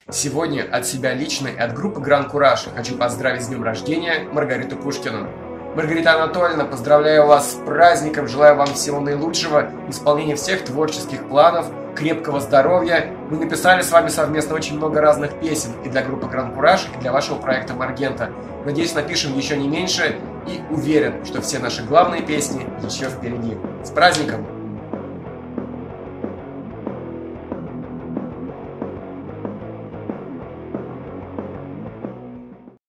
Сегодня от себя лично и от группы Гран Кураж хочу поздравить с днем рождения Маргариту Пушкину. Маргарита Анатольевна, поздравляю вас с праздником, желаю вам всего наилучшего, исполнения всех творческих планов, крепкого здоровья. Мы написали с вами совместно очень много разных песен и для группы Гран Кураж, и для вашего проекта Маргента. Надеюсь, напишем еще не меньше и уверен, что все наши главные песни еще впереди. С праздником!